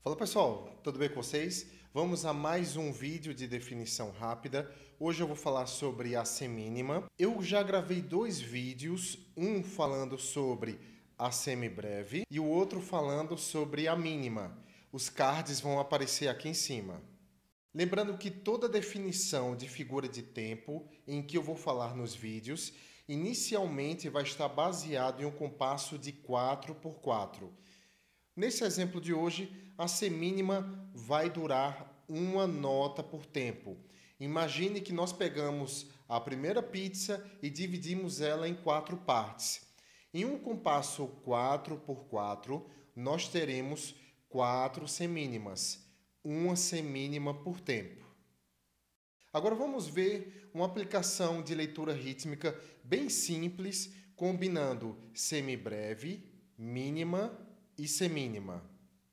Fala pessoal, tudo bem com vocês? Vamos a mais um vídeo de definição rápida. Hoje eu vou falar sobre a semínima. Eu já gravei dois vídeos, um falando sobre a semibreve e o outro falando sobre a mínima. Os cards vão aparecer aqui em cima. Lembrando que toda definição de figura de tempo em que eu vou falar nos vídeos, inicialmente vai estar baseado em um compasso de 4x4. Nesse exemplo de hoje, a semínima vai durar uma nota por tempo. Imagine que nós pegamos a primeira pizza e dividimos ela em 4 partes. Em um compasso 4x4, nós teremos 4 semínimas, uma semínima por tempo. Agora vamos ver uma aplicação de leitura rítmica bem simples, combinando semibreve, mínima e semínima.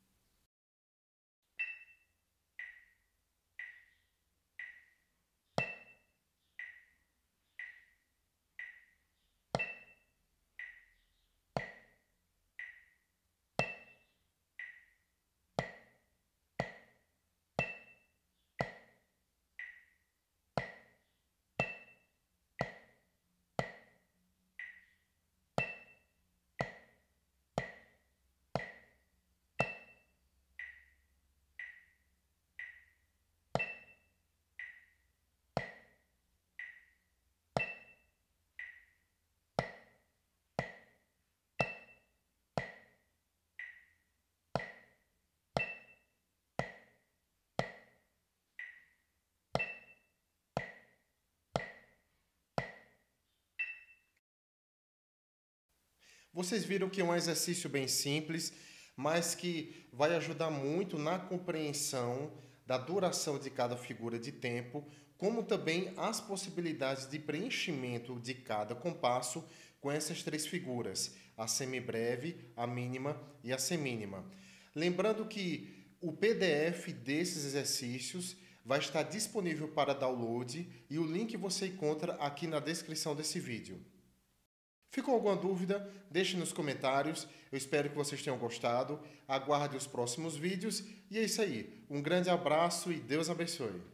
Vocês viram que é um exercício bem simples, mas que vai ajudar muito na compreensão da duração de cada figura de tempo, como também as possibilidades de preenchimento de cada compasso com essas três figuras, a semibreve, a mínima e a semínima. Lembrando que o PDF desses exercícios vai estar disponível para download e o link você encontra aqui na descrição desse vídeo. Ficou alguma dúvida? Deixe nos comentários. Eu espero que vocês tenham gostado. Aguarde os próximos vídeos. E é isso aí. Um grande abraço e Deus abençoe.